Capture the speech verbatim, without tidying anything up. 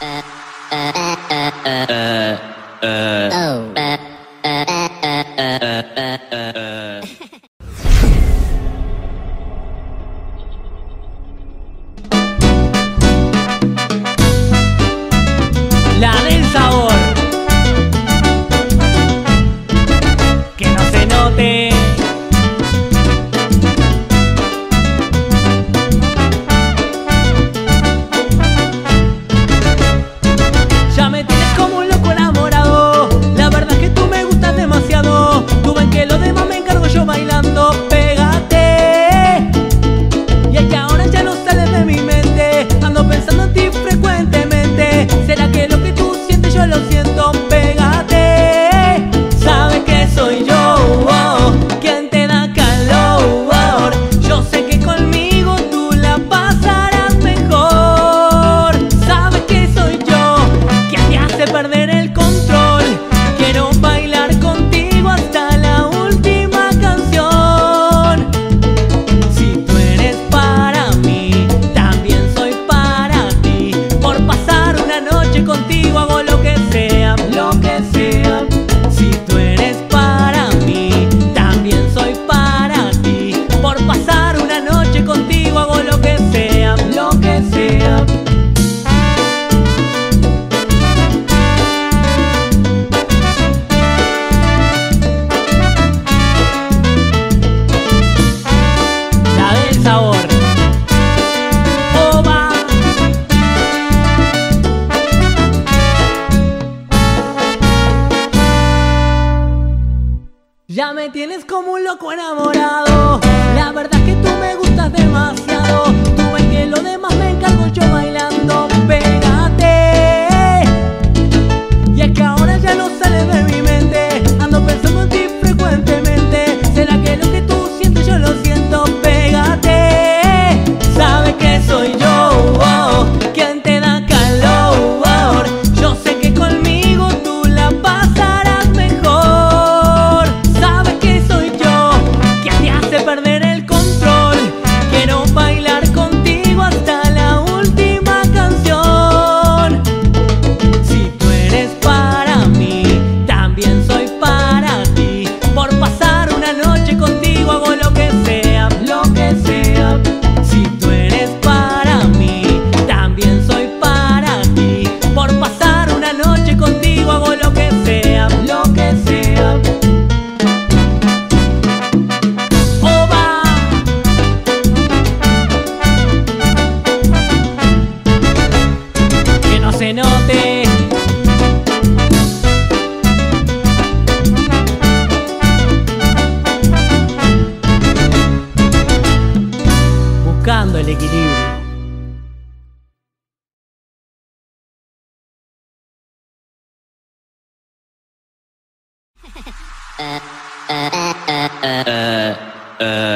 La del sabor, que no se note. Ya me tienes como un loco enamorado. La verdad es que tú me gustas demasiado. Tú ven que lo demás me encargo yo bailando. Pégate. Y es que ahora ya no sales de mi mente. Ando pensando en ti frecuentemente. ¿Será que lo que tú sientes yo lo siento? Pégate. Sabes que soy yo, oh, quien te da calor. Yo sé que conmigo tú la pasarás mejor. Sabes que soy yo quien te hace perder el control. Quiero bailar contigo hasta la última canción. Si tú eres para mí, también soy para ti. Por pasar una noche contigo hago lo que sea, lo que sea. Si tú eres para mí, también soy para ti. Por pasar una noche contigo hago lo que sea, lo que sea. La del sabor. Oba. Ya me tienes como un loco enamorado. La verdad es que tú me gustas demasiado. Tú ves que lo demás me encargo yo bailando. Pégate. Y es que ahora ya no sales de mi mente. Ando pensando en ti frecuentemente. ¿Será que lo que tú sientes yo lo siento? Pégate. Sabes que soy yo, oh, quien te da calor. Yo sé que conmigo tú la pasarás mejor. Sabes que soy yo quien te hace perder el control. Quiero bailar contigo hasta la última canción. Si tú eres para mí, también soy para ti. Por pasar una noche contigo hago lo que sea, lo que sea. Si tú eres para mí, también soy para ti. Por pasar una noche contigo hago lo que sea, lo que sea. Oba. Que no se note. Buscando el equilibrio. Uh, uh, uh.